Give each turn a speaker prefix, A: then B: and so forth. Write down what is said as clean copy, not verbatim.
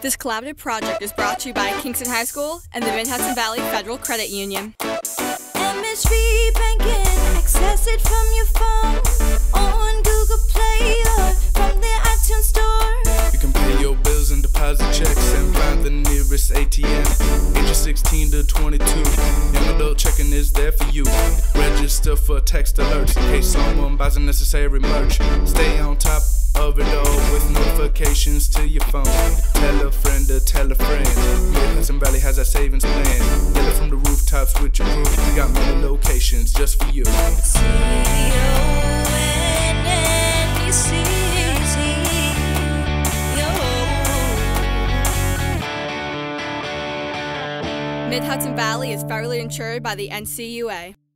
A: This collaborative project is brought to you by Kingston High School and the Mid-Hudson Valley Federal Credit Union.
B: MSB Banking, access it from your phone, on Google Play or from the iTunes Store.
C: You can pay your bills and deposit checks and find the nearest ATM. Ages 16 to 22, young adult checking is there for you. Register for text alerts in case someone buys unnecessary merch. Stay on top of it all with notifications to your phone. Tell a friend to tell a friend. Mid-Hudson Valley has a savings plan. Get it from the rooftops with your crew. We got many locations just for you.
A: Mid-Hudson Valley is federally insured by the NCUA.